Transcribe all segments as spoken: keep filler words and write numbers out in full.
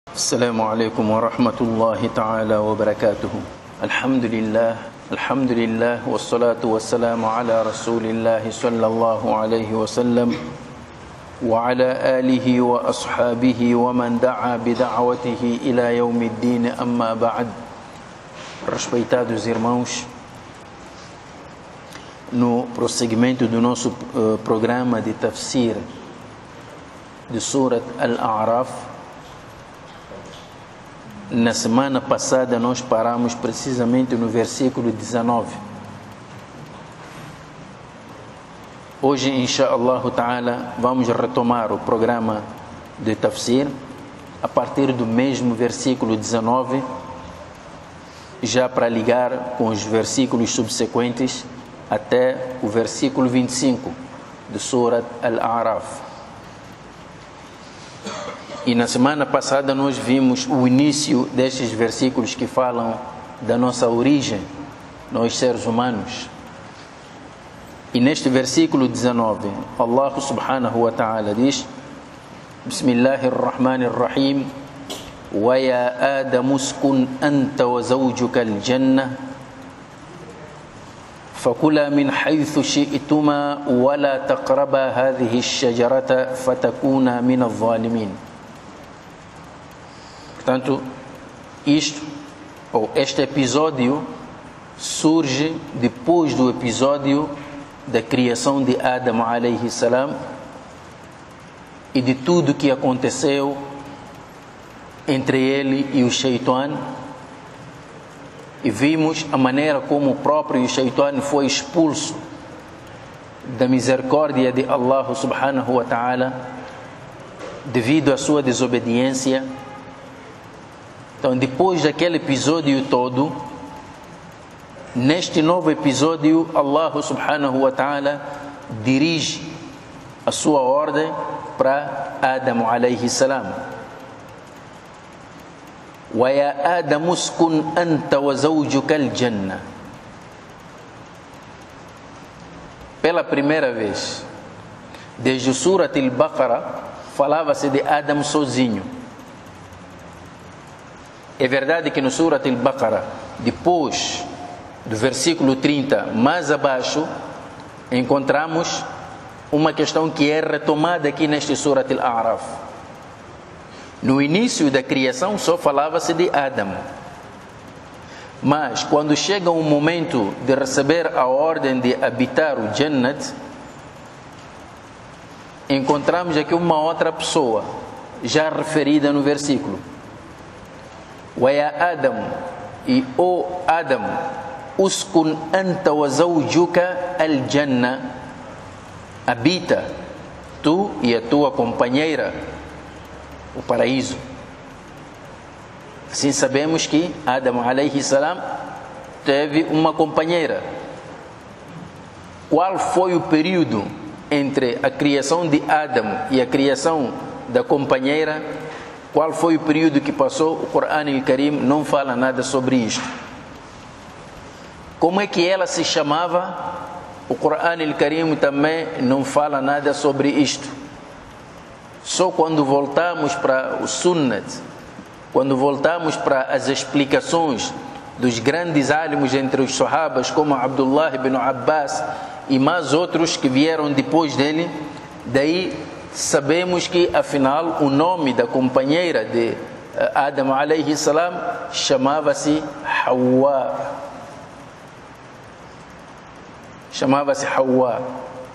السلام عليكم ورحمة الله تعالى وبركاته. الحمد لله الحمد لله والصلاة والسلام على رسول الله صلى الله عليه وسلم وعلى آله وأصحابه ومن دعا بدعوته إلى يوم الدين. أما بعد. Respeitados irmãos, no prosseguimento do nosso uh, programa de tafsir de Surat Al-A'raf, na semana passada nós paramos precisamente no versículo dezenove. Hoje, inshallah ta'ala, vamos retomar o programa de tafsir a partir do mesmo versículo dezenove, já para ligar com os versículos subsequentes até o versículo vinte e cinco de Surat Al-A'raf. E na semana passada nós vimos o início destes versículos que falam da nossa origem, nós seres humanos. E neste versículo dezenove, Allah subhanahu wa ta'ala diz: Bismillahirrahmanirrahim, wa ya Adam uskun anta wa zawjuka al-jannah fakula min haythu shi'tuma wa la taqraba hadhihi ash-shajarata fatakuna min adh-dhalimin. Portanto, isto, ou este episódio, surge depois do episódio da criação de Adam alayhi salam e de tudo que aconteceu entre ele e o Shaitan. E vimos a maneira como o próprio Shaitan foi expulso da misericórdia de Allah subhanahu wa ta'ala devido à sua desobediência. Então, depois daquele episódio todo, neste novo episódio, Allah subhanahu wa ta'ala dirige a sua ordem para Adam alayhi salam. Wa ya Adam uskun anta wa zawjuka al-jannah. Pela primeira vez, desde o Surat Al-Baqarah, falava-se de Adam sozinho. É verdade que no Surat Al-Baqarah, depois do versículo trinta, mais abaixo, encontramos uma questão que é retomada aqui neste Surat Al-A'raf. No início da criação só falava-se de Adam. Mas quando chega o momento de receber a ordem de habitar o Jannat, encontramos aqui uma outra pessoa, já referida no versículo. Wa ya Adam, e o Adam, uskun anta wa zawjuka al-jannah, habita tu e a tua companheira o paraíso. Assim sabemos que Adam alayhi salam teve uma companheira. Qual foi o período entre a criação de Adam e a criação da companheira? Qual foi o período que passou? O Corão Al-Karim não fala nada sobre isto. Como é que ela se chamava? O Corão Al-Karim também não fala nada sobre isto. Só quando voltamos para o Sunnat, quando voltamos para as explicações dos grandes álimos entre os Sahabas, como Abdullah ibn Abbas e mais outros que vieram depois dele, daí sabemos que afinal o nome da companheira de Adam alayhi salam chamava-se Hawa. Chamava-se Hawa.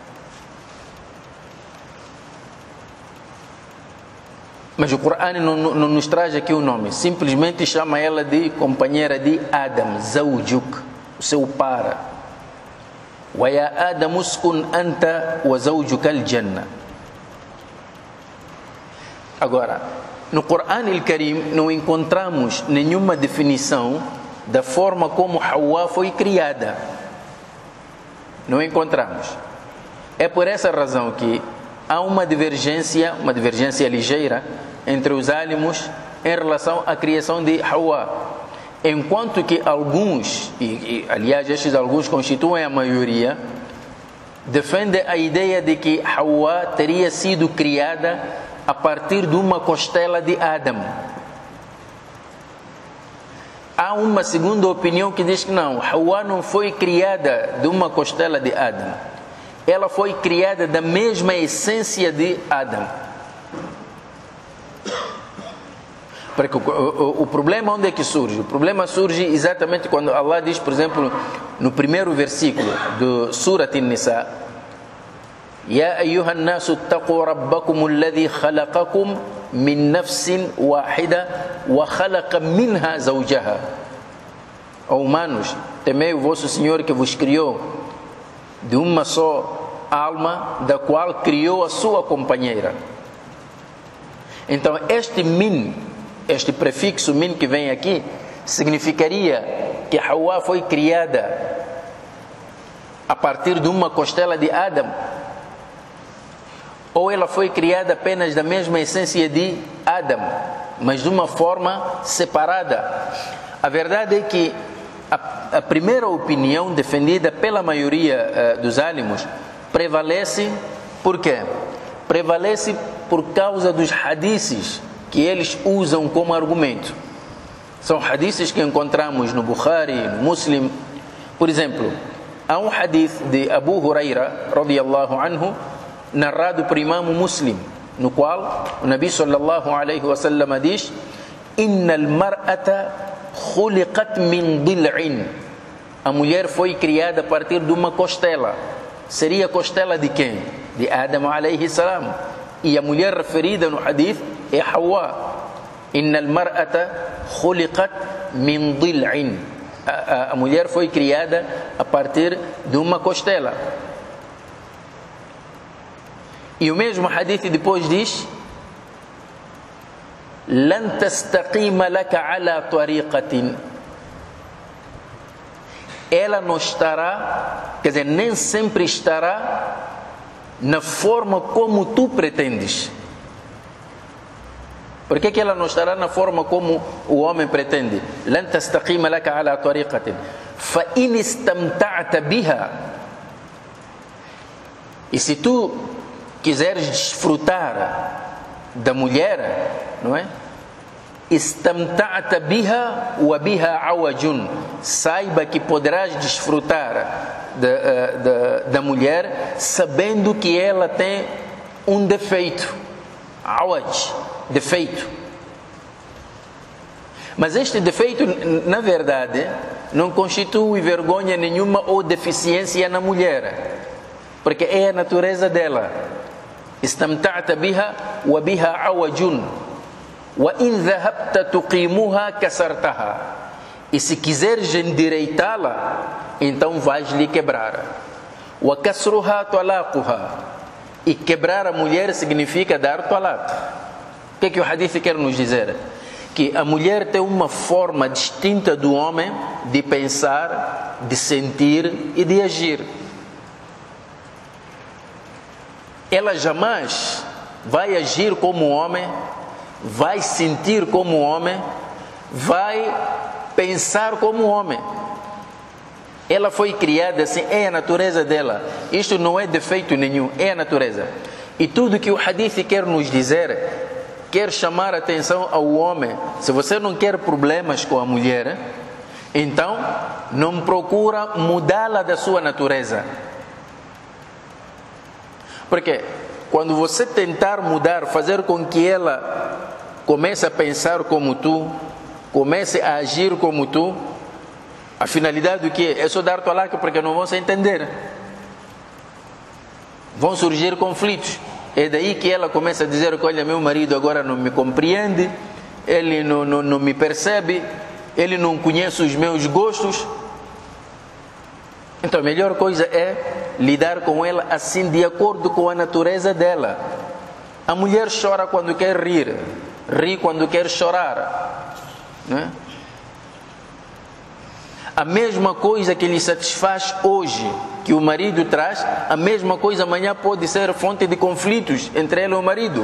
Mas o Corão não, não nos traz aqui o nome, simplesmente chama ela de companheira de Adam, Zawjuk, o seu para. Wa ya Adam uskun anta wa zawjuka al-jannah. Agora, no Corão Al-Karim não encontramos nenhuma definição da forma como Hawa foi criada. Não encontramos. É por essa razão que há uma divergência, uma divergência ligeira entre os álimos em relação à criação de Hawa. Enquanto que alguns, e, e aliás estes alguns constituem a maioria, defendem a ideia de que Hawa teria sido criada a partir de uma costela de Adam. há uma segunda opinião que diz que não, Hawa não foi criada de uma costela de Adão. Ela foi criada da mesma essência de Adão. Porque o, o, o problema onde é que surge? O problema surge exatamente quando Allah diz, por exemplo, no primeiro versículo do Surat An-Nisa: Ya ayyuhan nasu taqu rabbakum alladhi khalaqakum min nafsin wahida wa khalaqa minha zawjaha. Ó humanos, temei o vosso Senhor que vos criou de uma só alma, da qual criou a sua companheira. Então este min, este prefixo min que vem aqui, significaria que Hawa foi criada a partir de uma costela de Adão, ou ela foi criada apenas da mesma essência de Adão, mas de uma forma separada. A verdade é que a, a primeira opinião defendida pela maioria uh, dos álimos prevalece. Por quê? Prevalece por causa dos hadices que eles usam como argumento. São hadices que encontramos no Bukhari, no Muslim. Por exemplo, há um hadith de Abu Huraira radiyallahu anhu, narrado por Imam Muslim, no qual o Nabi sallallahu alaihi wasallam diz: Innal mar'ata khuliqat min dil'in. A mulher foi criada a partir de uma costela. Seria costela de quem? De Adão alaihi salam. E a mulher referida no hadith é Hawa. Innal mar'ata khuliqat min dil'in. A, a, a mulher foi criada a partir de uma costela. E o mesmo hadith depois diz: Lan tastaqima laka ala tariqatin. Ela não estará, quer dizer, nem sempre estará na forma como tu pretendes. Por que que ela não estará na forma como o homem pretende? Lan tastaqima laka ala tariqatin fa in istamta'ta biha. E se tu quiseres desfrutar da mulher, não é? Istamta'ta biha wa biha awajun. Saiba que poderás desfrutar da, da, da mulher sabendo que ela tem um defeito. Awaj, defeito. Mas este defeito, na verdade, não constitui vergonha nenhuma ou deficiência na mulher, porque é a natureza dela. Istamta'ta biha wa biha awajun wa in dhahabta tuqimuha kasartaha. E se quiseres endireitá-la, então vais-lhe quebrar. Wa kasruha talaquha. E quebrar a mulher significa dar talaq. O que é que o hadith quer nos dizer? Que a mulher tem uma forma distinta do homem de pensar, de sentir e de agir. Ela jamais vai agir como homem, vai sentir como homem, vai pensar como homem. Ela foi criada assim, é a natureza dela. Isto não é defeito nenhum, é a natureza. E tudo que o hadith quer nos dizer, quer chamar a atenção ao homem. Se você não quer problemas com a mulher, então não procura mudá-la da sua natureza. Porque quando você tentar mudar, fazer com que ela comece a pensar como tu, comece a agir como tu, a finalidade do que é só dar talaq, porque não vão se entender. Vão surgir conflitos. É daí que ela começa a dizer que, olha, meu marido agora não me compreende, ele não, não, não me percebe, ele não conhece os meus gostos. Então a melhor coisa é lidar com ela assim, de acordo com a natureza dela. A mulher chora quando quer rir, ri quando quer chorar, não é? A mesma coisa que lhe satisfaz hoje, que o marido traz, a mesma coisa amanhã pode ser fonte de conflitos entre ela e o marido.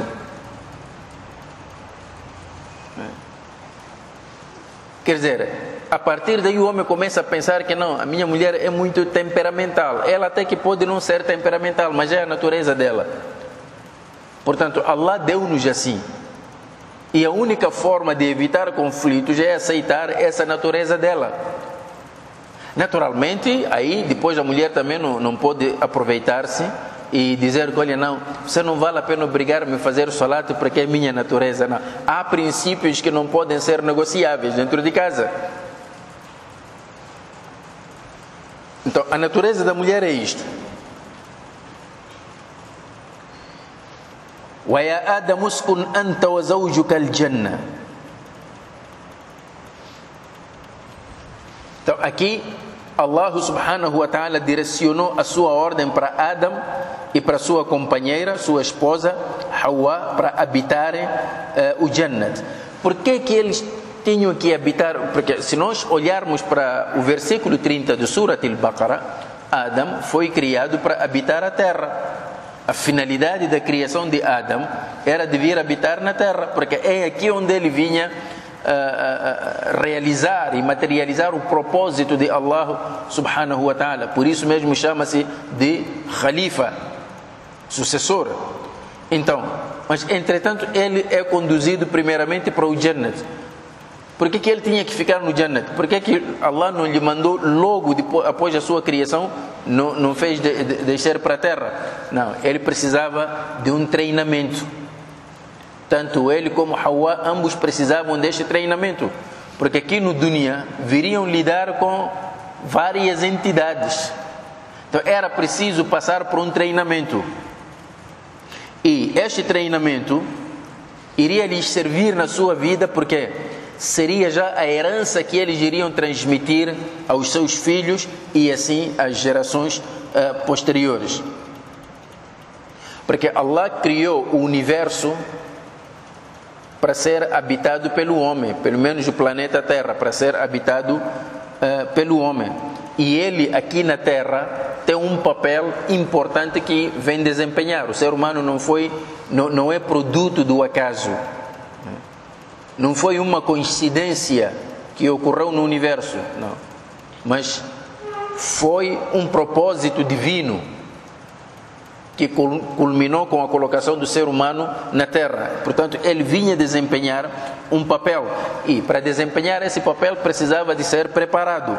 Quer dizer, a partir daí o homem começa a pensar que não, a minha mulher é muito temperamental. Ela até que pode não ser temperamental, mas é a natureza dela. Portanto, Allah deu-nos assim. E a única forma de evitar conflitos é aceitar essa natureza dela. Naturalmente, aí depois a mulher também não, não pode aproveitar-se e dizer que, olha, não, você não vale a pena obrigar-me a fazer salat porque é minha natureza. Não. Há princípios que não podem ser negociáveis dentro de casa. Então, a natureza da mulher é isto. وَيَا آدَمُ اسْكُنْ أَنْتَ وَزَوْجُكَ الْجَنَّةَ. Então, aqui Allah subhanahu wa ta'ala direcionou a sua ordem para Adam e para sua companheira, sua esposa Hawa, para habitarem uh, o Jannat. Por que que eles tinham que habitar? Porque se nós olharmos para o versículo trinta do Surat al-Baqarah, Adam foi criado para habitar a terra. A finalidade da criação de Adam era de vir habitar na terra, porque é aqui onde ele vinha uh, uh, realizar e materializar o propósito de Allah subhanahu wa ta'ala. Por isso mesmo chama-se de Khalifa, sucessor. Então, mas entretanto ele é conduzido primeiramente para o Jannat. Por que que ele tinha que ficar no Jannat? Por que que Allah não lhe mandou logo depois, após a sua criação, não, não fez de, de, descer para a terra? Não, ele precisava de um treinamento. Tanto ele como Hawa, ambos precisavam deste treinamento. Porque aqui no dunya viriam lidar com várias entidades. Então era preciso passar por um treinamento. E este treinamento iria lhes servir na sua vida, porque seria já a herança que eles iriam transmitir aos seus filhos e assim às gerações uh, posteriores. Porque Allah criou o universo para ser habitado pelo homem, pelo menos o planeta Terra, para ser habitado uh, pelo homem. E ele aqui na Terra tem um papel importante que vem desempenhar. O ser humano não foi, não, não é produto do acaso. Não foi uma coincidência que ocorreu no universo, não. Mas foi um propósito divino que culminou com a colocação do ser humano na Terra. Portanto, ele vinha desempenhar um papel. E para desempenhar esse papel precisava de ser preparado.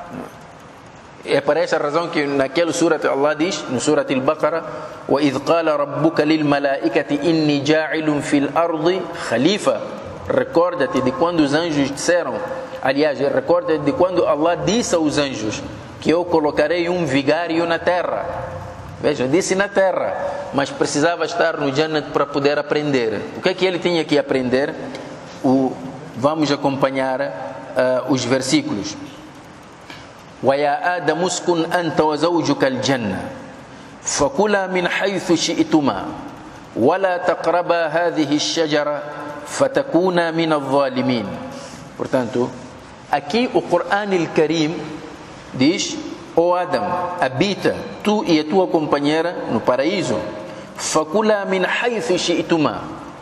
É por essa razão que naquele surat Allah diz, no surat al-Baqarah, وَإِذْ قَالَ رَبُّكَ لِلْمَلَائِكَةِ إِنِّي جَاعِلٌ فِي الْأَرْضِ خَلِيفَةً. Recorda-te de quando os anjos disseram, aliás, recorda-te de quando Allah disse aos anjos que eu colocarei um vigário na terra. Vejam, disse na terra, mas precisava estar no Jannat para poder aprender. O que é que ele tinha que aprender? O, vamos acompanhar uh, os versículos. وَيَا آدَمُ اسْكُنْ أَنْتَ وَزَوْجُكَ الْجَنَّةَ فَكُلَا مِنْ حَيْثُ شِئْتُمَا وَلَا تَقْرَبَا هَذِهِ الشَّجَرَةَ fatakuna min al-zalimin. Portanto, aqui o Coran al-Karim diz: ó Adam, habita tu e a tua companheira no paraíso. Fakula min haythu shi'tuma.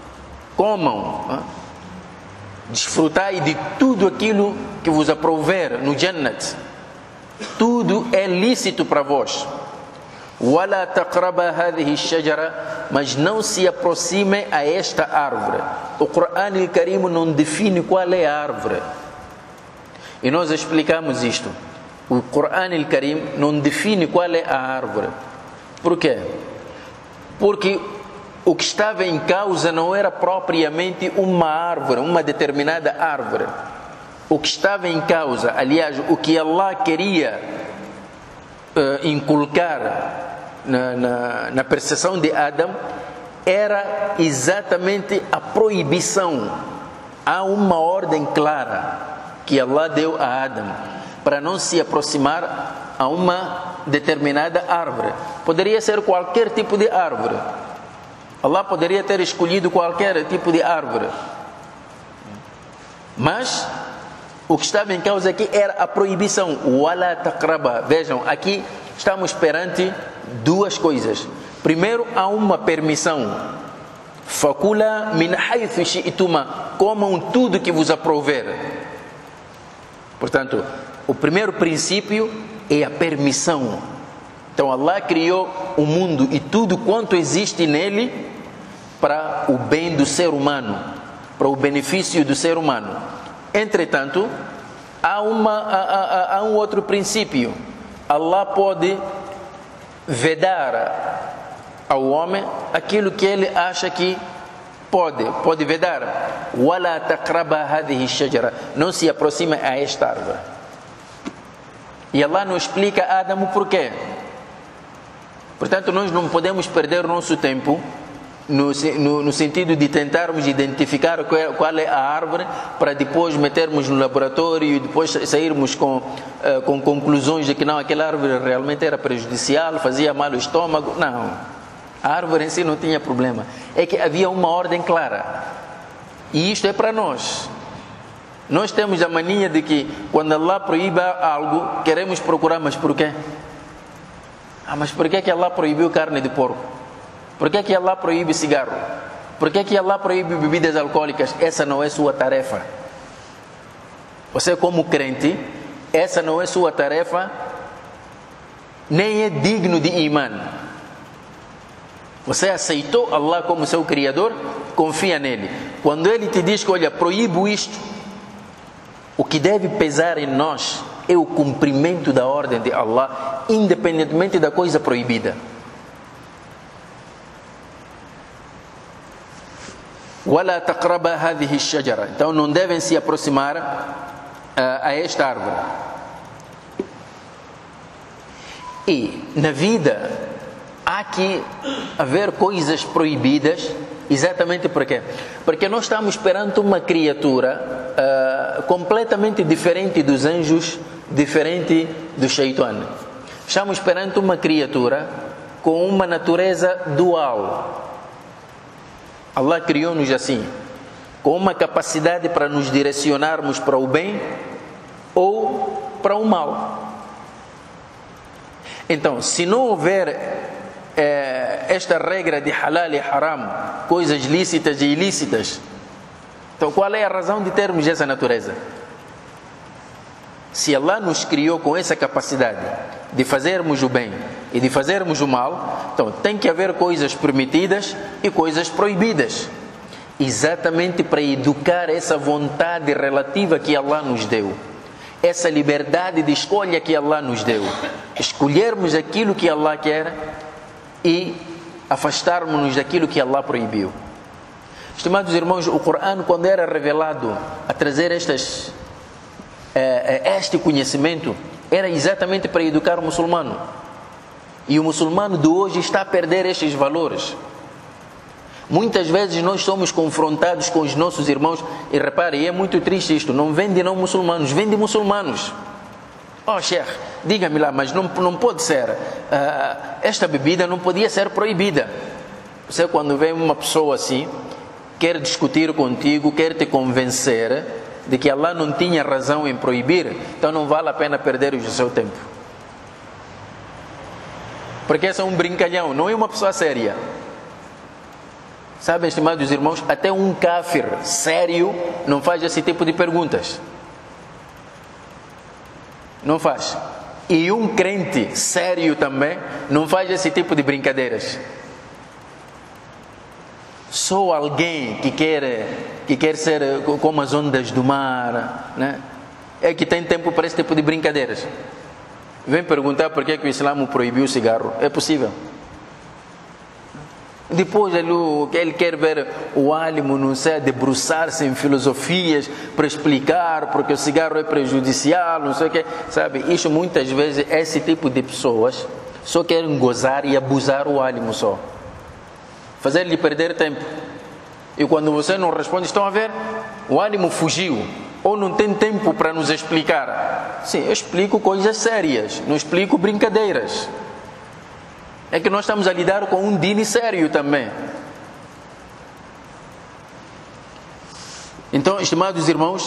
Comam, desfrutai de tudo aquilo que vos aprouver no Jannat. Tudo é lícito para vós. Wala taqraba hadhihi ash-shajara, mas não se aproxime a esta árvore. O Coran al-Karim não define qual é a árvore. E nós explicamos isto. O Coran al-Karim não define qual é a árvore. Por quê? Porque o que estava em causa não era propriamente uma árvore, uma determinada árvore. O que estava em causa, aliás, o que Allah queria uh, inculcar Na, na, na percepção de Adam era exatamente a proibição. Há uma ordem clara que Allah deu a Adam para não se aproximar a uma determinada árvore. Poderia ser qualquer tipo de árvore. Allah poderia ter escolhido qualquer tipo de árvore, mas o que estava em causa aqui era a proibição. Wala taqraba. Vejam, aqui estamos perante duas coisas. Primeiro, há uma permissão. Fakula min haythu shi'tuma. Comam tudo que vos aprouver. Portanto, o primeiro princípio é a permissão. Então Allah criou o mundo e tudo quanto existe nele para o bem do ser humano. para o benefício do ser humano. Entretanto, há, uma, há, há, há um outro princípio. Allah pode vedar ao homem aquilo que ele acha que pode, pode vedar. وَلَا تَقْرَبَ هَذِهِ الشَّجَرَةِ, não se aproxima a esta árvore. E Allah nos explica a Adão o porquê. Portanto, nós não podemos perder o nosso tempo no, no, no sentido de tentarmos identificar qual é, qual é a árvore, para depois metermos no laboratório e depois sairmos com, uh, com conclusões de que não, aquela árvore realmente era prejudicial, fazia mal ao estômago. Não, a árvore em si não tinha problema. É que havia uma ordem clara. E isto é para nós. Nós temos a mania de que quando Allah proíba algo, queremos procurar, mas por quê? Ah, mas por que que Allah proibiu carne de porco? Por que que Allah proíbe cigarro? Por que que Allah proíbe bebidas alcoólicas? Essa não é sua tarefa. Você, como crente, essa não é sua tarefa, nem é digno de imã. Você aceitou Allah como seu Criador, confia nele. Quando ele te diz que, olha, proíbo isto, o que deve pesar em nós é o cumprimento da ordem de Allah, independentemente da coisa proibida. وَلَا تَقْرَبَ هَذِهِ الشَّجَرَةِ, então não devem se aproximar uh, a esta árvore. E na vida há que haver coisas proibidas, exatamente por quê? Porque nós estamos perante uma criatura uh, completamente diferente dos anjos, diferente do Shaitan. Estamos perante uma criatura com uma natureza dual. Allah criou-nos assim, com uma capacidade para nos direcionarmos para o bem ou para o mal. Então, se não houver eh, esta regra de halal e haram, coisas lícitas e ilícitas, então qual é a razão de termos essa natureza? Se Allah nos criou com essa capacidade de fazermos o bem e de fazermos o mal, então tem que haver coisas permitidas e coisas proibidas, exatamente para educar essa vontade relativa que Allah nos deu, essa liberdade de escolha que Allah nos deu, escolhermos aquilo que Allah quer e afastarmos-nos daquilo que Allah proibiu. Estimados irmãos, o Corão, quando era revelado a trazer estas este conhecimento, era exatamente para educar o muçulmano. E o muçulmano de hoje está a perder estes valores. Muitas vezes nós somos confrontados com os nossos irmãos, e reparem, é muito triste isto, não vende não muçulmanos, vende muçulmanos. Oh, Sheikh, diga-me lá, mas não, não pode ser, uh, esta bebida não podia ser proibida. Você, quando vem uma pessoa assim, quer discutir contigo, quer te convencer de que Allah não tinha razão em proibir, então não vale a pena perder o seu tempo. Porque esse é um brincalhão, não é uma pessoa séria. Sabem, estimados irmãos, até um kafir sério não faz esse tipo de perguntas. Não faz. E um crente sério também não faz esse tipo de brincadeiras. Só alguém que quer, que quer ser como as ondas do mar, né, é que tem tempo para esse tipo de brincadeiras. Vem perguntar por que, que o Islã proibiu o cigarro. É possível. Depois ele, ele quer ver o álimo, não sei, debruçar-se em filosofias para explicar porque o cigarro é prejudicial, não sei o que. Sabe, isso muitas vezes, esse tipo de pessoas só querem gozar e abusar o álimo só. Fazer-lhe perder tempo. E quando você não responde, estão a ver? O ânimo fugiu. Ou não tem tempo para nos explicar. Sim, eu explico coisas sérias, não explico brincadeiras. É que nós estamos a lidar com um dini sério também. Então, estimados irmãos,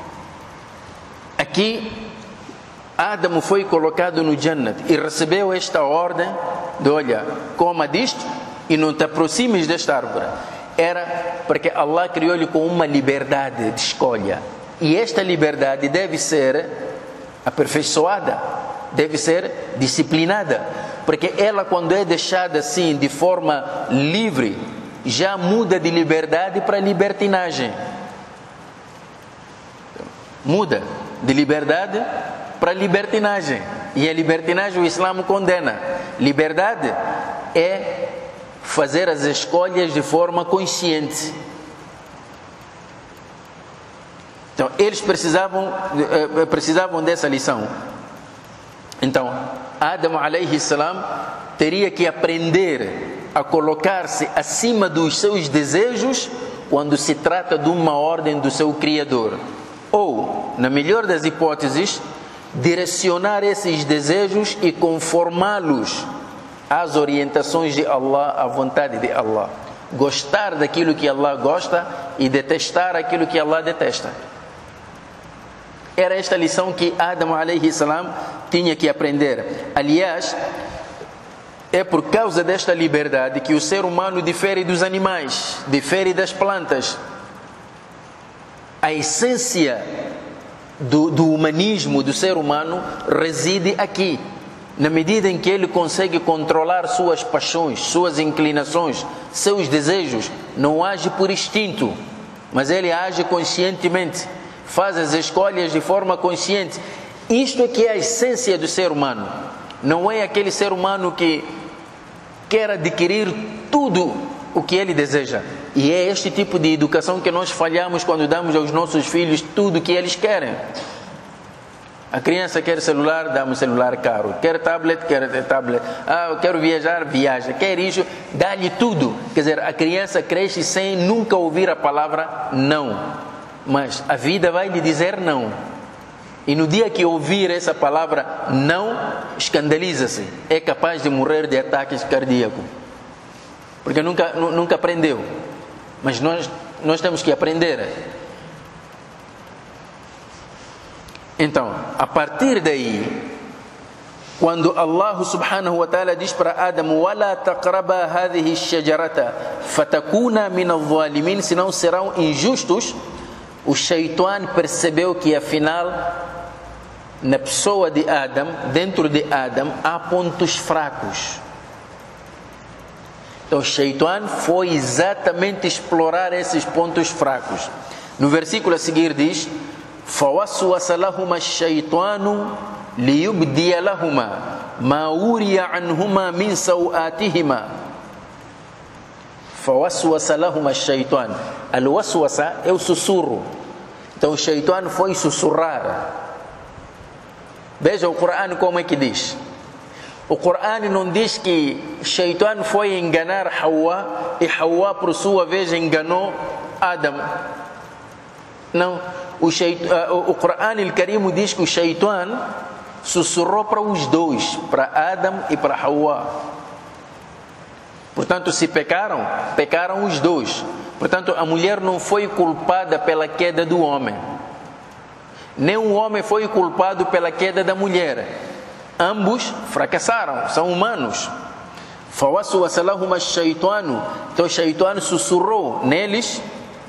aqui Adão foi colocado no Jannat e recebeu esta ordem de, olha, coma disto e não te aproximes desta árvore. Era porque Allah criou-lhe com uma liberdade de escolha. E esta liberdade deve ser aperfeiçoada, deve ser disciplinada. Porque ela, quando é deixada assim, de forma livre, já muda de liberdade para libertinagem. Muda de liberdade para libertinagem. E a libertinagem o Islã condena. Liberdade é fazer as escolhas de forma consciente. Então, eles precisavam, precisavam dessa lição. Então, Adão alayhi salam teria que aprender a colocar-se acima dos seus desejos quando se trata de uma ordem do seu Criador. Ou, na melhor das hipóteses, direcionar esses desejos e conformá-los às orientações de Allah, à vontade de Allah. Gostar daquilo que Allah gosta e detestar aquilo que Allah detesta. Era esta lição que Adão alayhi salam tinha que aprender. Aliás, é por causa desta liberdade que o ser humano difere dos animais, difere das plantas. A essência do, do humanismo do ser humano reside aqui, na medida em que ele consegue controlar suas paixões, suas inclinações, seus desejos. Não age por instinto, mas ele age conscientemente, faz as escolhas de forma consciente. Isto é que é a essência do ser humano. Não é aquele ser humano que quer adquirir tudo o que ele deseja. E é este tipo de educação que nós falhamos quando damos aos nossos filhos tudo o que eles querem. A criança quer celular, dá um celular caro. Quer tablet, quer tablet. Ah, eu quero viajar, viaja. Quer isso, dá-lhe tudo. Quer dizer, a criança cresce sem nunca ouvir a palavra não. Mas a vida vai lhe dizer não. E no dia que ouvir essa palavra não, escandaliza-se. É capaz de morrer de ataques cardíacos. Porque nunca, nunca aprendeu. Mas nós, nós temos que aprender. Então, a partir daí, quando Allah subhanahu wa ta'ala diz para Adão: وَلَا تَقْرَبَا هَذِهِ الشَّجَرَةَ فَتَكُونَ مِنَ الظَّالِمِينَ, senão serão injustos. O Shaitan percebeu que afinal, na pessoa de Adão, dentro de Adão, há pontos fracos. Então o Shaitan foi exatamente explorar esses pontos fracos. No versículo a seguir diz: فَوَسْوَسَ لَهُمَا الشَّيْطَانُ لِيُبْدِيَ لَهُمَا مَا وُرِيَ عَنْهُمَا مِنْ سَوْآتِهِمَا. فَوَسْوَسَ لَهُمَا الشَّيْطَانُ. Al-waswasa é o sussurro. Então o Shaitan foi sussurrar. Veja o Corão como é que diz. O Corão não diz que Shaitan foi enganar Hawa e Hawa por sua vez enganou Adão. Não. O, Shaitan, o Corão al-Karim diz que o Shaitan sussurrou para os dois, para Adão e para Hawa. Portanto, se pecaram, pecaram os dois. Portanto, a mulher não foi culpada pela queda do homem. Nem o homem foi culpado pela queda da mulher. Ambos fracassaram, são humanos. فَوَسْوَسَ لَهُمَا الشَّيْطَانُ. Então o Shaitan sussurrou neles: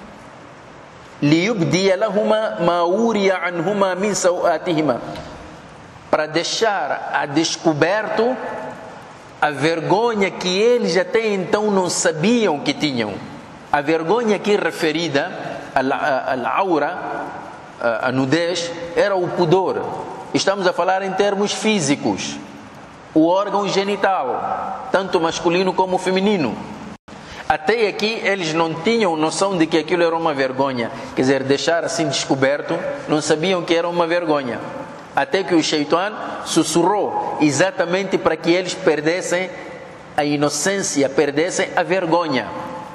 لِيُبْدِيَ لَهُمَا مَا وُرِيَ عَنْهُمَا مِنْ سَوْآتِهِمَا, para deixar a descoberto a vergonha que eles até então não sabiam que tinham. A vergonha aqui referida, a aura, a nudez, era o pudor. Estamos a falar em termos físicos. O órgão genital, tanto masculino como feminino. Até aqui eles não tinham noção de que aquilo era uma vergonha. Quer dizer, deixar assim descoberto, não sabiam que era uma vergonha. Até que o Shaitan sussurrou exatamente para que eles perdessem a inocência, perdessem a vergonha.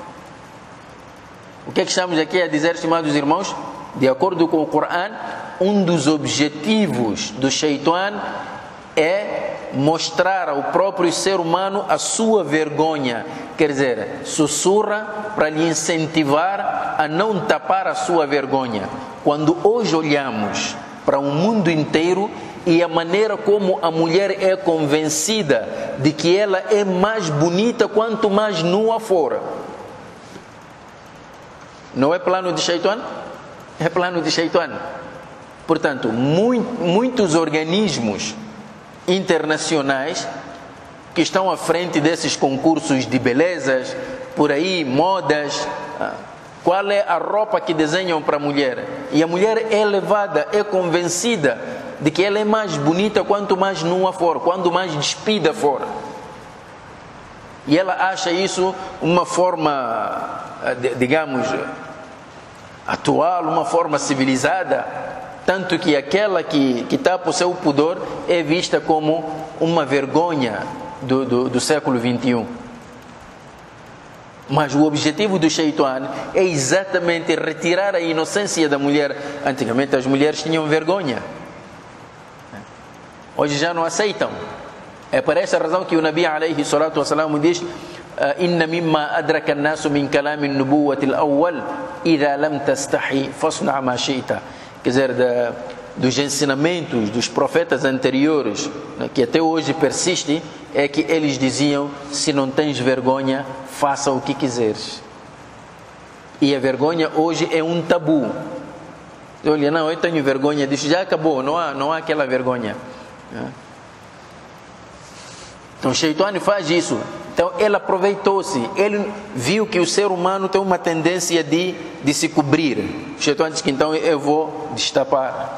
O que é que estamos aqui a dizer, estimados irmãos? De acordo com o Corão, um dos objetivos do Shaitan é mostrar ao próprio ser humano a sua vergonha. Quer dizer, sussurra para lhe incentivar a não tapar a sua vergonha. Quando hoje olhamos para o mundo inteiro e a maneira como a mulher é convencida de que ela é mais bonita quanto mais nua for, não é plano de Shaitan? É plano de Shaitan. Portanto, muitos organismos internacionais que estão à frente desses concursos de belezas, por aí, modas. Qual é a roupa que desenham para a mulher? E a mulher é levada, é convencida de que ela é mais bonita quanto mais nua for, quanto mais despida for. E ela acha isso uma forma, digamos, atual, uma forma civilizada, tanto que aquela que, que tapa o seu pudor é vista como uma vergonha do, do, do século vinte e um. Mas o objetivo do Shaitan é exatamente retirar a inocência da mulher. Antigamente as mulheres tinham vergonha, hoje já não aceitam. É por essa razão que o Nabi alayhi salatu wassalam diz: inna mimma adraka an-nasu min kalami an-nubuwati al-awwal idha lam tastahi fasna' ma shi'ta. Quer dizer, da, dos ensinamentos dos profetas anteriores, né, que até hoje persiste, é que eles diziam: se não tens vergonha, faça o que quiseres. E a vergonha hoje é um tabu. Olha, não, eu tenho vergonha disso, já acabou, não há, não há aquela vergonha. Então o Shaitan faz isso. Então ele aproveitou-se, ele viu que o ser humano tem uma tendência de, de se cobrir. O Shaitan diz que então eu vou destapar.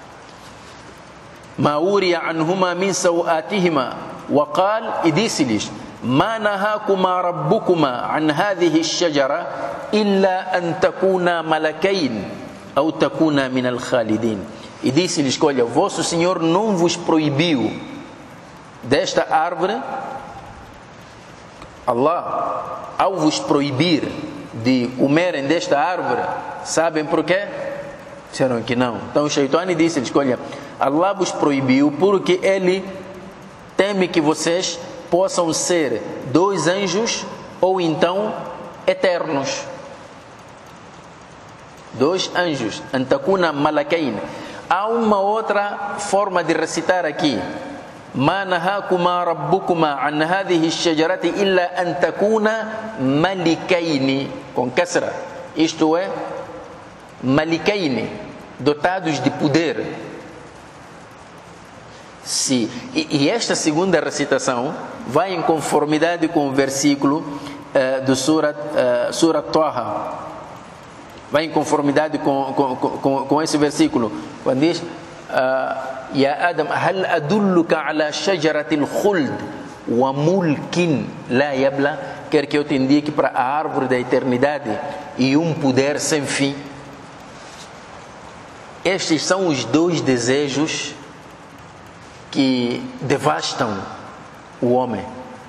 Ma uriya anhuma min sawatihima wa qal, e disse-lhes: ma nahakuma rabbukuma an hadhihi ash-shajara illa an takuna malakain ou takuna min al-khalidin. E disse-lhes: olha, vosso Senhor não vos proibiu desta árvore. Allah, ao vos proibir de comerem desta árvore, sabem porquê? Disseram que não. Então o Shaitan disse-lhes: olha, Allah vos proibiu porque ele teme que vocês possam ser dois anjos ou então eternos. Dois anjos, antakuna malakain. Há uma outra forma de recitar aqui: ma nahakuma rabbukuma an hadhihi ash-shajarati illa an takuna malikaini, com kasra. Isto é, malikaini, dotados de poder. Se, e, e esta segunda recitação vai em conformidade com o versículo uh, do Surat, uh, Surat Taha. Vai em conformidade com, com, com, com esse versículo, quando diz: Ya Adam, hal adulluka ala shajaratil khuld wa mulkin la yabla. Quer que eu te indique para a árvore da eternidade e um poder sem fim. Estes são os dois desejos que devastam o homem.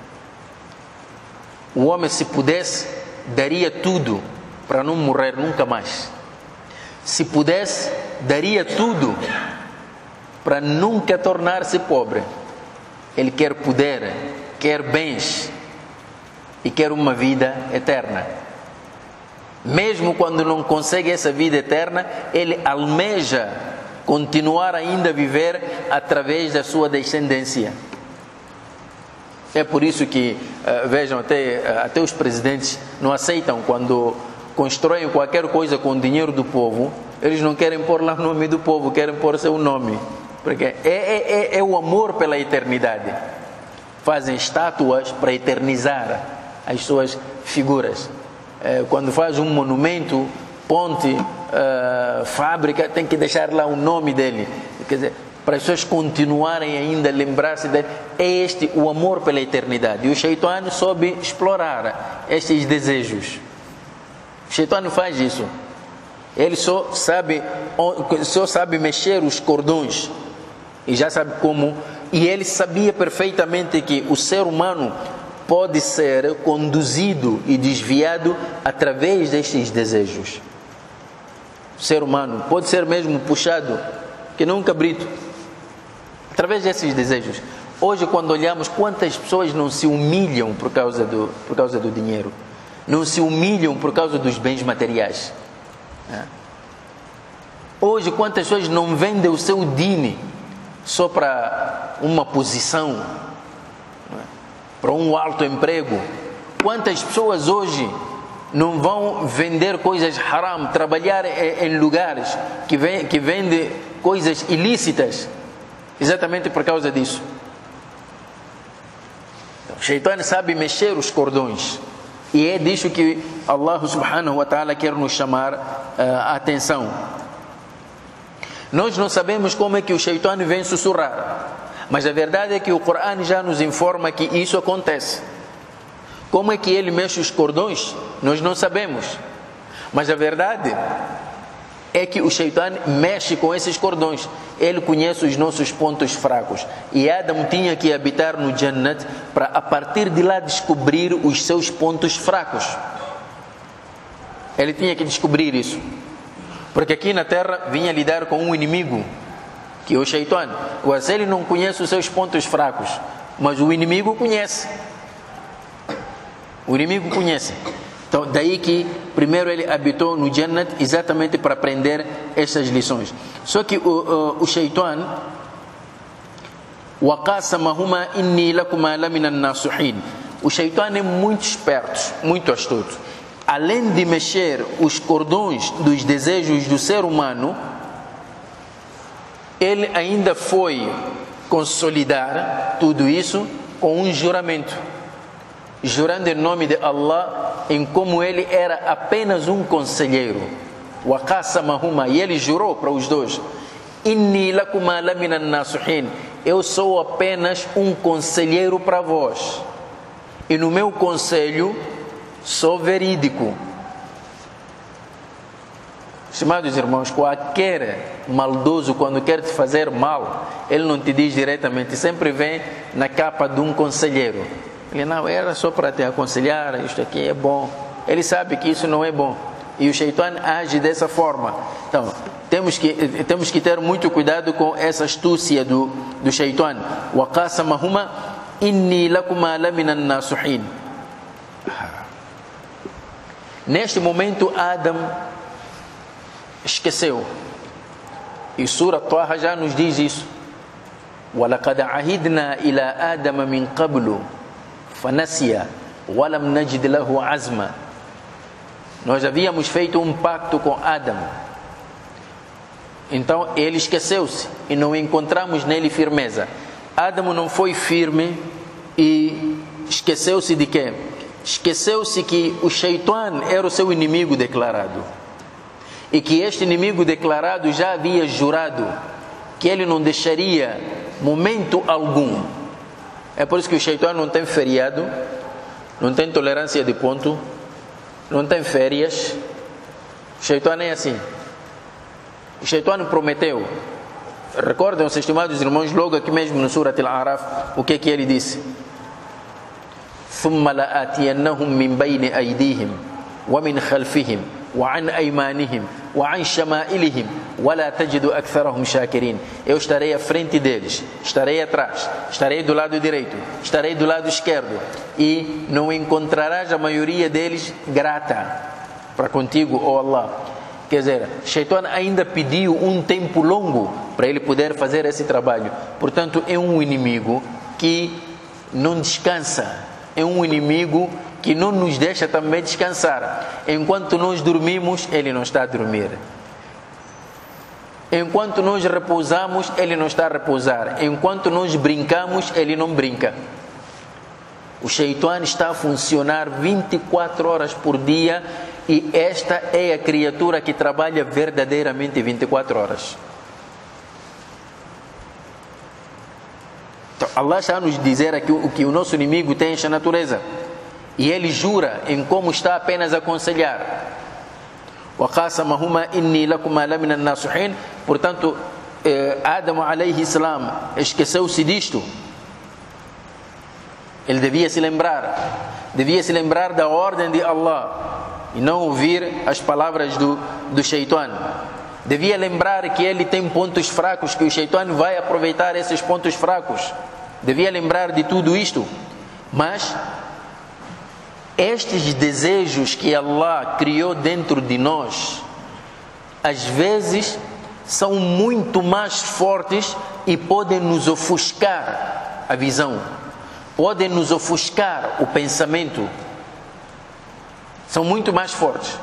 O homem, se pudesse, daria tudo para não morrer nunca mais. Se pudesse, daria tudo para nunca tornar-se pobre. Ele quer poder, quer bens e quer uma vida eterna. Mesmo quando não consegue essa vida eterna, ele almeja continuar ainda a viver através da sua descendência. É por isso que, vejam, até, até os presidentes não aceitam quando constroem qualquer coisa com o dinheiro do povo. Eles não querem pôr lá o nome do povo, querem pôr seu nome, porque é, é, é, é o amor pela eternidade. Fazem estátuas para eternizar as suas figuras. É, quando faz um monumento, ponte, uh, fábrica, tem que deixar lá o nome dele. Quer dizer, para as pessoas continuarem ainda a lembrar-se dele. É este o amor pela eternidade. E o Shaitan soube explorar estes desejos. O Shaitan faz isso. Ele só sabe, só sabe mexer os cordões. E já sabe como. E ele sabia perfeitamente que o ser humano pode ser conduzido e desviado através destes desejos. O ser humano pode ser mesmo puxado, que não um cabrito, através desses desejos. Hoje, quando olhamos, quantas pessoas não se humilham por causa do, por causa do dinheiro, não se humilham por causa dos bens materiais. Hoje, quantas pessoas não vendem o seu dine só para uma posição, para um alto emprego? Quantas pessoas hoje não vão vender coisas haram, trabalhar em lugares que, vem, que vendem coisas ilícitas, exatamente por causa disso? O Shaitan sabe mexer os cordões. E é disso que Allah subhanahu wa ta'ala quer nos chamar uh, a atenção. Nós não sabemos como é que o Shaitan vem sussurrar, mas a verdade é que o Corão já nos informa que isso acontece. Como é que ele mexe os cordões? Nós não sabemos. Mas a verdade é que o Shaitan mexe com esses cordões. Ele conhece os nossos pontos fracos. E Adam tinha que habitar no Jannat para a partir de lá descobrir os seus pontos fracos. Ele tinha que descobrir isso. Porque aqui na terra vinha lidar com um inimigo, que é o Shaitan. Mas ele não conhece os seus pontos fracos, mas o inimigo conhece. O inimigo conhece. Então, daí que primeiro ele habitou no Jannat exatamente para aprender estas lições. Só que o, o, o Shaitan, وَقَاسَمَهُمَا إِنِّي لَكُمَا لَمِنَ النَّاصِحِينَ. O Shaitan é muito esperto, muito astuto. Além de mexer os cordões dos desejos do ser humano, ele ainda foi consolidar tudo isso com um juramento. Jurando em nome de Allah, em como ele era apenas um conselheiro. وَقَاسَمَهُمَا. E ele jurou para os dois: إِنِّي لَكُمَا لَمِنَ النَّاصِحِينَ. Eu sou apenas um conselheiro para vós. E no meu conselho sou verídico. Estimados irmãos, qualquer maldoso, quando quer te fazer mal, ele não te diz diretamente, sempre vem na capa de um conselheiro. Ele não, era só para te aconselhar, isto aqui é bom. Ele sabe que isso não é bom. E o Shaitan age dessa forma. Então, temos que, temos que ter muito cuidado com essa astúcia do, do Shaitan. وَقَاسَمَهُمَا إِنِّي لَكُمَا لَمِنَ النَّاصِحِينَ. Neste momento, Adam esqueceu. E Sura Taha já nos diz isso. وَلَقَدْ عَهِدْنَا إِلَى آدَمَ مِنْ قَبْلُ فَنَسِيَ وَلَمْ نَجِدْ لَهُ عَزْمًا. Nós havíamos feito um pacto com Adam. Então ele esqueceu-se e não encontramos nele firmeza. Adam não foi firme e esqueceu-se de quê? Esqueceu-se que o Shaitan era o seu inimigo declarado. E que este inimigo declarado já havia jurado que ele não deixaria momento algum. É por isso que o Shaitan não tem feriado, não tem tolerância de ponto, não tem férias. O Shaitan é assim. O Shaitan prometeu. Recordam, os estimados irmãos, logo aqui mesmo no Surat Al-A'raf, o que é que ele disse? ثُمَّ لَآتِيَنَّهُمْ مِنْ بَيْنِ أَيْدِيهِمْ وَمِنْ خَلْفِهِمْ وَعَنْ أَيْمَانِهِمْ وَعَنْ شَمَائِلِهِمْ وَلَا تَجِدُ أَكْثَرَهُمْ شَاكِرِينَ. Eu estarei à frente deles, estarei atrás, estarei do lado direito, estarei do lado esquerdo, e não encontrarás a maioria deles grata para contigo, ó Allah. Quer dizer, Shaitan ainda pediu um tempo longo para ele poder fazer esse trabalho. Portanto, é um inimigo que não descansa, é um inimigo que não nos deixa também descansar. Enquanto nós dormimos, ele não está a dormir. Enquanto nós repousamos, ele não está a repousar. Enquanto nós brincamos, ele não brinca. O Shaitan está a funcionar vinte e quatro horas por dia, e esta é a criatura que trabalha verdadeiramente vinte e quatro horas. Então, Allah está a nos dizer aqui o que o nosso inimigo tem esta natureza. E ele jura em como está apenas a aconselhar. وَقَاسَمَهُمَا إِنِّي لَكُمَا لَمِنَ النَّاصِحِينَ. Portanto, eh, Adam alayhi salam esqueceu-se disto. Ele devia se lembrar. Devia se lembrar da ordem de Allah e não ouvir as palavras do, do Shaitan. Devia lembrar que ele tem pontos fracos, que o Shaitan vai aproveitar esses pontos fracos. Devia lembrar de tudo isto. Mas estes desejos que Allah criou dentro de nós, às vezes são muito mais fortes e podem nos ofuscar a visão, podem nos ofuscar o pensamento. São muito mais fortes.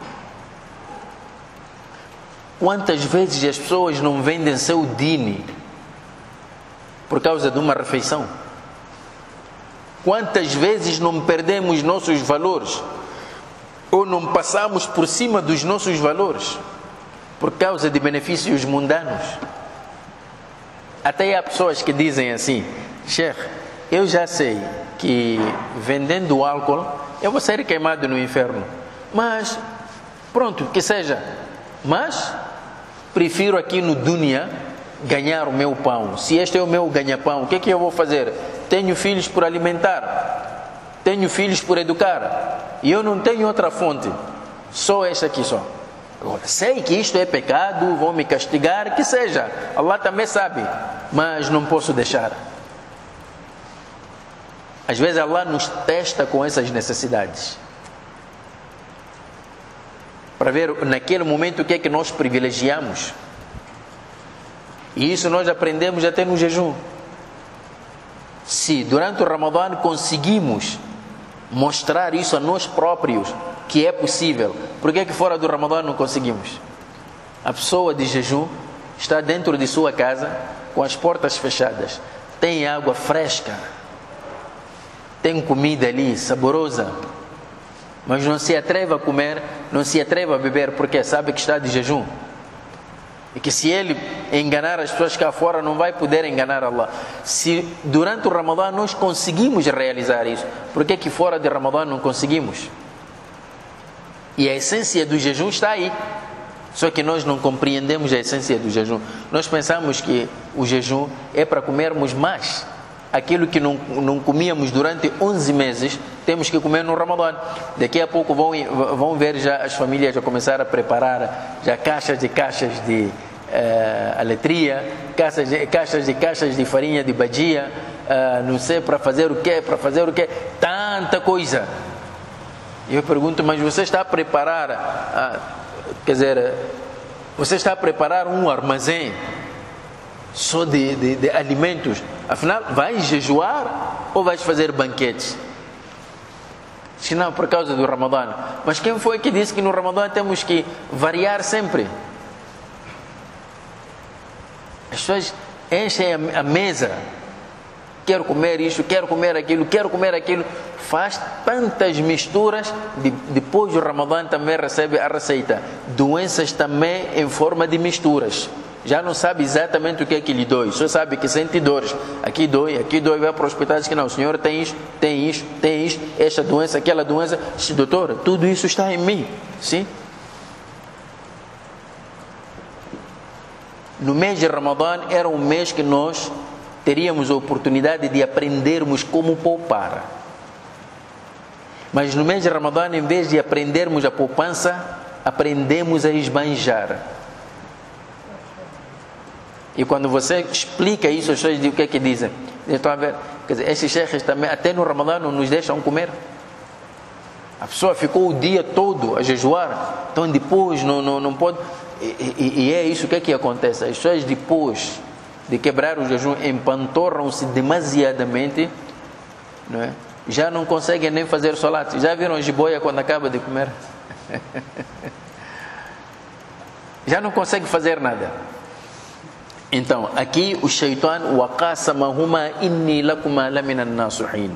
Quantas vezes as pessoas não vendem seu dini por causa de uma refeição? Quantas vezes não perdemos nossos valores ou não passamos por cima dos nossos valores por causa de benefícios mundanos? Até há pessoas que dizem assim: Sheikh, eu já sei que vendendo álcool eu vou ser queimado no inferno, mas pronto, que seja, mas prefiro aqui no dunya ganhar o meu pão. Se este é o meu ganha-pão, o que é que eu vou fazer? Tenho filhos por alimentar, tenho filhos por educar, e eu não tenho outra fonte, só esta aqui só. Agora, sei que isto é pecado, vão me castigar, que seja, Allah também sabe, mas não posso deixar. Às vezes Allah nos testa com essas necessidades, para ver naquele momento o que é que nós privilegiamos. E isso nós aprendemos até no jejum. Se durante o Ramadã conseguimos mostrar isso a nós próprios, que é possível, por que é que fora do Ramadã não conseguimos? A pessoa de jejum está dentro de sua casa com as portas fechadas, tem água fresca, tem comida ali saborosa, mas não se atreve a comer, não se atreve a beber, porque sabe que está de jejum. E que se ele enganar as pessoas cá fora, não vai poder enganar Allah. Se durante o Ramadã nós conseguimos realizar isso, por que que fora de Ramadã não conseguimos? E a essência do jejum está aí. Só que nós não compreendemos a essência do jejum. Nós pensamos que o jejum é para comermos mais. Aquilo que não, não comíamos durante onze meses, temos que comer no Ramadã. Daqui a pouco vão, vão ver já as famílias a começar a preparar já caixas de caixas de uh, aletria, caixas de, caixas de caixas de farinha de badia, uh, não sei para fazer o quê, para fazer o quê, tanta coisa. Eu pergunto, mas você está a preparar, uh, quer dizer, você está a preparar um armazém só de, de, de alimentos? Afinal, vais jejuar ou vais fazer banquetes? Se não, por causa do Ramadã. Mas quem foi que disse que no Ramadã temos que variar sempre? As pessoas enchem a mesa, quero comer isto, quero comer aquilo, quero comer aquilo, faz tantas misturas. De, depois do Ramadã também recebe a receita, doenças também em forma de misturas. Já não sabe exatamente o que é que lhe dói, só sabe que sente dores. Aqui dói, aqui dói, vai para o hospital e diz que não, o senhor tem isto, tem isto, tem isto, esta doença, aquela doença. Diz, doutor, tudo isso está em mim. Sim? No mês de Ramadã era um mês que nós teríamos a oportunidade de aprendermos como poupar. Mas no mês de Ramadã, em vez de aprendermos a poupança, aprendemos a esbanjar. E quando você explica isso, as pessoas dizem, o que é que dizem? Estão a ver, quer dizer, esses sheikhs também, até no Ramadã, não nos deixam comer. A pessoa ficou o dia todo a jejuar, então depois não, não, não pode. E, e, e é isso, o que é que acontece? As pessoas depois de quebrar o jejum empantorram-se demasiadamente, não é? Já não conseguem nem fazer solat. Já viram a jiboia quando acaba de comer? Já não consegue fazer nada. Então, aqui o shaitan, وَقَاسَمَهُمَا إِنِّي لَكُمَا لَمِنَ النَّاصِحِينَ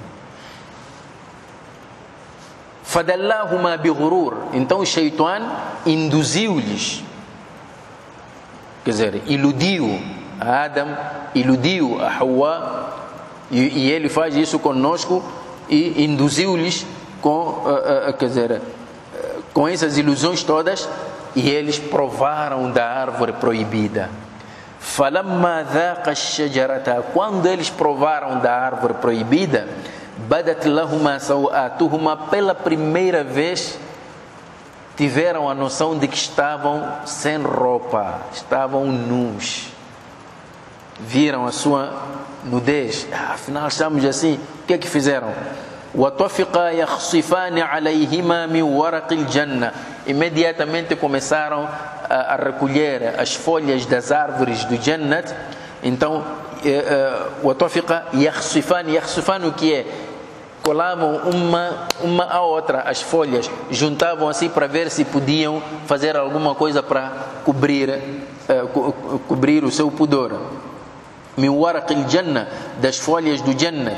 فَدَلَّاهُمَا بِغُرُورٍ. Então o shaitan induziu-lhes, quer dizer, iludiu a Adam, iludiu a Hawa, e, e ele faz isso conosco, e induziu-lhes com, uh, uh, quer dizer, uh, com essas ilusões todas, e eles provaram da árvore proibida. فَلَمَّا ذَاقَ الشَّجَرَةَ. Quando eles provaram da árvore proibida, بَدَتْ لَهُمَا سَوْآتُهُمَا. Pela primeira vez tiveram a noção de que estavam sem roupa, estavam nus. Viram a sua nudez. Ah, afinal estamos assim. O que é que fizeram? وَطَفِقَا يَخْصِفَانِ عَلَيْهِمَا مِنْ وَرَقِ الْجَنَّةِ. Imediatamente começaram a, a recolher as folhas das árvores do Jannat. Então, وَطَفِقَا يَخْصِفَانِ. يَخْصِفَانِ o que é? Colavam uma, uma a outra as folhas, juntavam assim para ver se podiam fazer alguma coisa para cobrir, uh, co cobrir o seu pudor. Min waraq al-jannah, das folhas do Jannat.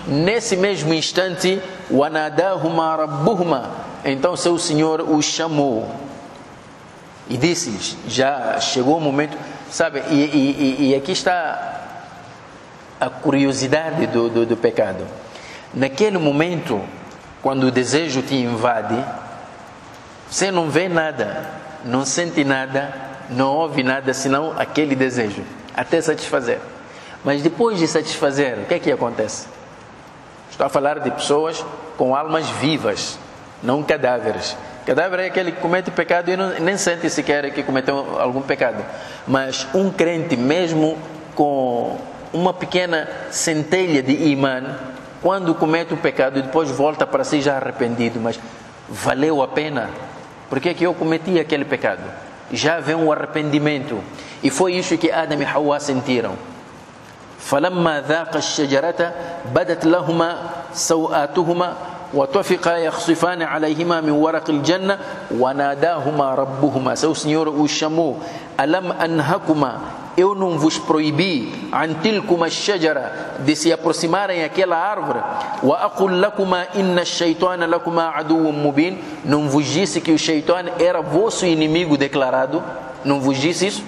nesse mesmo instante, وَنَادَاهُمَا رَبُّهُمَا, então seu Senhor os chamou e disse-lhes, já chegou o momento, sabe, e, e, e aqui está a curiosidade do, do, do pecado. Naquele momento, quando o desejo te invade, você não vê nada, não sente nada, não ouve nada, senão aquele desejo, até satisfazer. Mas depois de satisfazer, o que é que acontece? Estou a falar de pessoas com almas vivas, não cadáveres. Cadáver é aquele que comete pecado e não, nem sente sequer que cometeu algum pecado. Mas um crente, mesmo com uma pequena centelha de imã, quando comete o pecado e depois volta para si já arrependido, mas valeu a pena? Por que é que eu cometi aquele pecado? Já vem um arrependimento. E foi isso que Adam e Hawa sentiram. فَلَمَّا ذَاقَ الشَّجَرَةَ بَدَتْ لَهُمَا سَوْآتُهُمَا وَطَفِقَا يَخْصِفَانِ عَلَيْهِمَا مِنْ وَرَقِ الْجَنَّةِ وَنَادَاهُمَا رَبُّهُمَا, seu Senhor os chamou, أَلَمْ أَنْهَكُمَا, eu não vos proibi, عَنْ تِلْكُمَا الشَّجَرَةِ, de se aproximarem àquela árvore, وَأَقُلْ لَكُمَا إِنَّ الشَّيْطَانَ لَكُمَا عَدُوٌ مُبِينٌ, não vos disse que o Shaitan era vosso inimigo declarado? Não vos disse isso?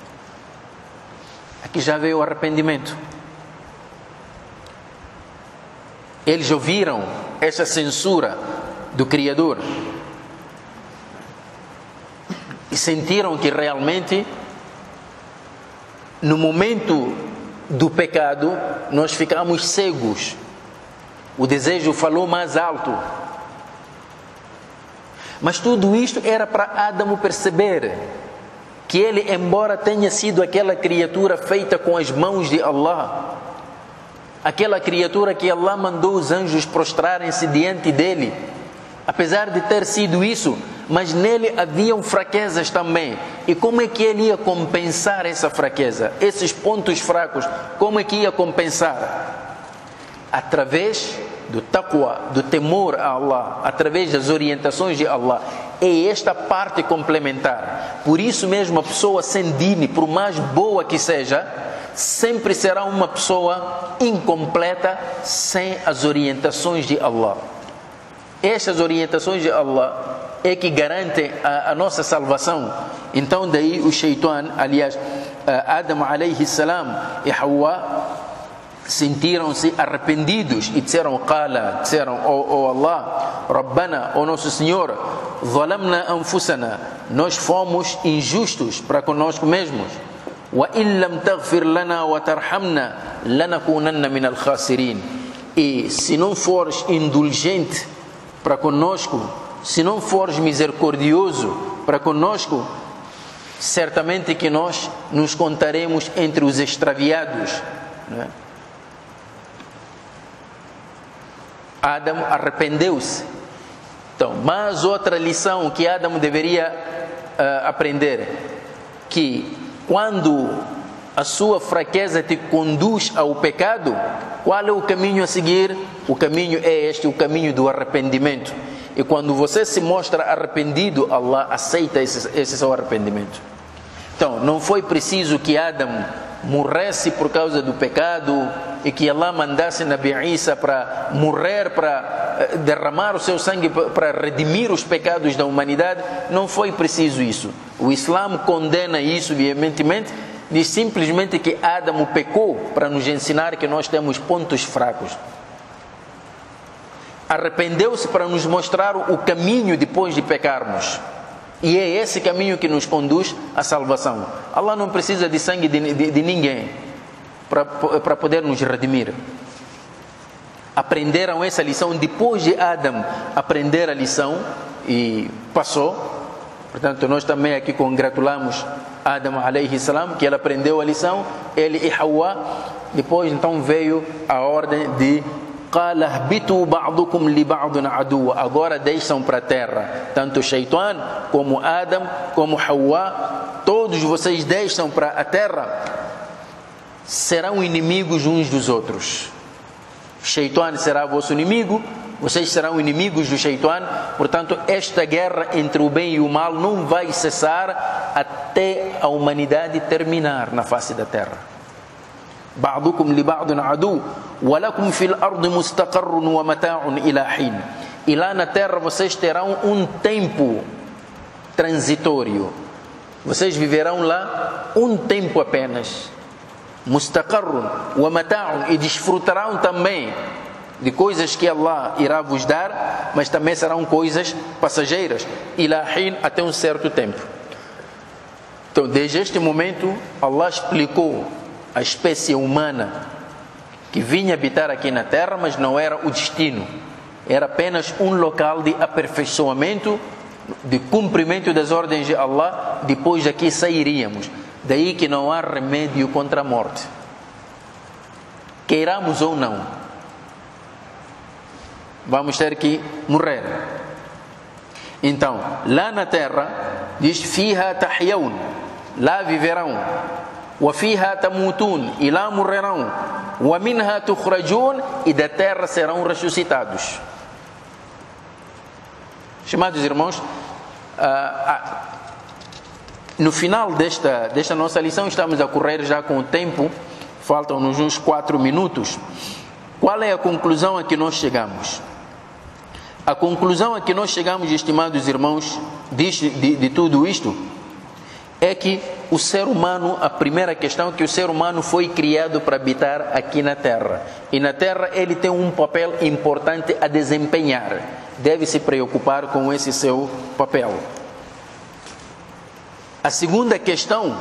Aqui já veio o arrependimento. Eles ouviram essa censura do Criador e sentiram que realmente, no momento do pecado, nós ficamos cegos. O desejo falou mais alto. Mas tudo isto era para Adão perceber que ele, embora tenha sido aquela criatura feita com as mãos de Allah, aquela criatura que Allah mandou os anjos prostrarem-se diante dele, apesar de ter sido isso, mas nele haviam fraquezas também. E como é que ele ia compensar essa fraqueza? Esses pontos fracos, como é que ia compensar? Através do taqwa, do temor a Allah, através das orientações de Allah. É esta parte complementar. Por isso mesmo, a pessoa sem dini, por mais boa que seja, sempre será uma pessoa incompleta sem as orientações de Allah. Estas orientações de Allah é que garantem a, a nossa salvação. Então daí o Shaitan, aliás, Adam alayhi salam e Hawa sentiram-se arrependidos e disseram, Qala, disseram, oh, oh Allah, Rabbana, oh nosso Senhor, zalamna anfusana, nós fomos injustos para conosco mesmos, wa in lam taghfir lana wa tarhamna lanakunanna min al-khasirin, e se não fores indulgente para conosco, se não fores misericordioso para conosco, certamente que nós nos contaremos entre os extraviados, não é? Adão arrependeu-se. Então, mais outra lição que Adão deveria uh, aprender, que quando a sua fraqueza te conduz ao pecado, qual é o caminho a seguir? O caminho é este, o caminho do arrependimento. E quando você se mostra arrependido, Allah aceita esse, esse seu arrependimento. Então, não foi preciso que Adão morresse por causa do pecado e que Allah mandasse Nabi Isa para morrer, para derramar o seu sangue para redimir os pecados da humanidade. Não foi preciso isso. O Islã condena isso veementemente, diz simplesmente que Adão pecou para nos ensinar que nós temos pontos fracos. Arrependeu-se para nos mostrar o caminho depois de pecarmos. E é esse caminho que nos conduz à salvação. Allah não precisa de sangue de, de, de ninguém para, para poder nos redimir. Aprenderam essa lição depois de Adão aprender a lição e passou. Portanto, nós também aqui congratulamos Adão alayhi salam, que ele aprendeu a lição, ele e Hawa. Depois então veio a ordem de agora deixam para a terra, tanto Shaitan como Adão como Hawa, todos vocês deixam para a terra, serão inimigos uns dos outros. Shaitan será vosso inimigo, vocês serão inimigos do Shaitan. Portanto, esta guerra entre o bem e o mal não vai cessar até a humanidade terminar na face da terra. بعضكم لبعض عدو ولكم في الأرض مستقر ومتاع إلى حين. E lá na terra vocês terão um tempo transitório. Vocês viverão lá um tempo apenas. Mustaqarrun wa mata'un, e desfrutarão também de coisas que Allah irá vos dar, mas também serão coisas passageiras. Ila hin, até um certo tempo. Então, desde este momento, Allah explicou a espécie humana que vinha habitar aqui na terra, mas não era o destino. Era apenas um local de aperfeiçoamento, de cumprimento das ordens de Allah. Depois daqui sairíamos. Daí que não há remédio contra a morte, queiramos ou não, vamos ter que morrer. Então, lá na terra diz fiha tahyaun, lá viverão, wa fiha tamutun, e lá morrerão, wa minha tukhrajun, e da terra serão ressuscitados. Chamados irmãos, a, a, no final desta, desta nossa lição, estamos a correr já com o tempo, faltam-nos uns quatro minutos. Qual é a conclusão a que nós chegamos? A conclusão a que nós chegamos, estimados irmãos, de, de, de tudo isto, é que o ser humano, a primeira questão é que o ser humano foi criado para habitar aqui na Terra. E na Terra ele tem um papel importante a desempenhar. Deve se preocupar com esse seu papel. A segunda questão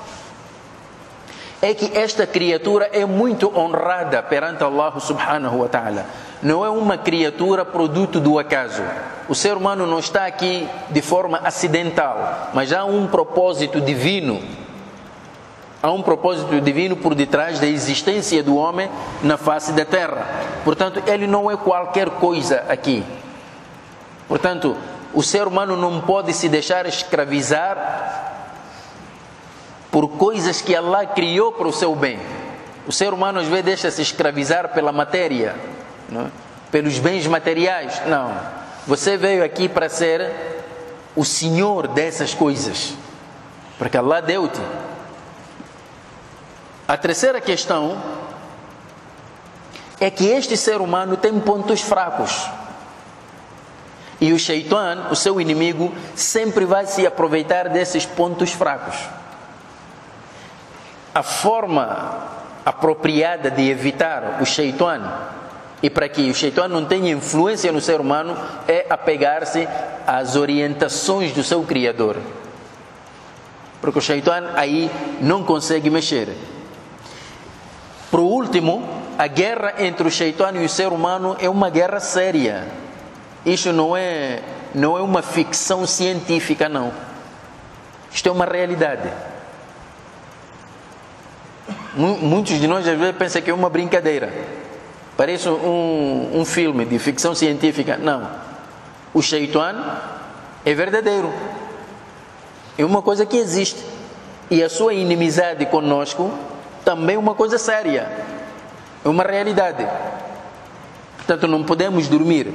é que esta criatura é muito honrada perante Allah subhanahu wa ta'ala. Não é uma criatura produto do acaso. O ser humano não está aqui de forma acidental, mas há um propósito divino. Há um propósito divino por detrás da existência do homem na face da terra. Portanto, ele não é qualquer coisa aqui. Portanto, o ser humano não pode se deixar escravizar por coisas que Allah criou para o seu bem. O ser humano às vezes deixa-se escravizar pela matéria, não é? Pelos bens materiais. Não. Você veio aqui para ser o senhor dessas coisas, porque Allah deu-te. A terceira questão é que este ser humano tem pontos fracos. E o Shaitan, o seu inimigo, sempre vai se aproveitar desses pontos fracos. A forma apropriada de evitar o Shaitan, e para que o Shaitan não tenha influência no ser humano, é apegar-se às orientações do seu Criador. Porque o Shaitan aí não consegue mexer. Por último, a guerra entre o Shaitan e o ser humano é uma guerra séria. Isso não é, não é uma ficção científica, não. Isto é uma realidade. Muitos de nós às vezes pensam que é uma brincadeira. Parece um, um filme de ficção científica. Não. O Shaitan é verdadeiro. É uma coisa que existe. E a sua inimizade conosco também é uma coisa séria. É uma realidade. Portanto, não podemos dormir.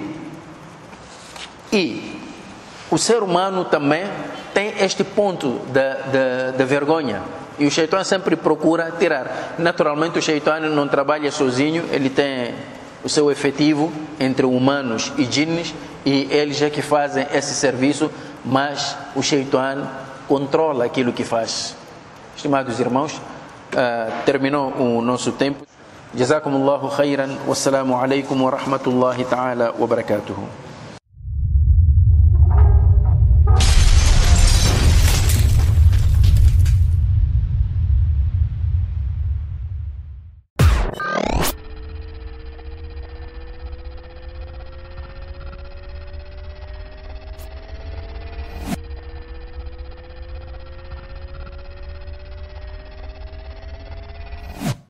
E o ser humano também tem este ponto da, da, da vergonha. E o Shaitan sempre procura tirar. Naturalmente o Shaitan não trabalha sozinho, ele tem o seu efetivo entre humanos e jinnes, e eles é que fazem esse serviço, mas o Shaitan controla aquilo que faz. Estimados irmãos, uh, terminou o nosso tempo. Jazakumullahu khairan, wassalamu alaikum wa rahmatullahi ta'ala wa barakatuhu.